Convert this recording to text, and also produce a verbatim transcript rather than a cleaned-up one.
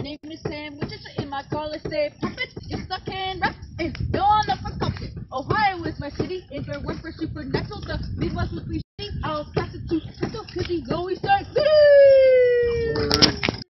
name is sandwiches in my collar say puppet. Yes, I can rap and no one up for compton. Ohio is my city. If it weren't for supernatural, the Midwest would be shitty. I'll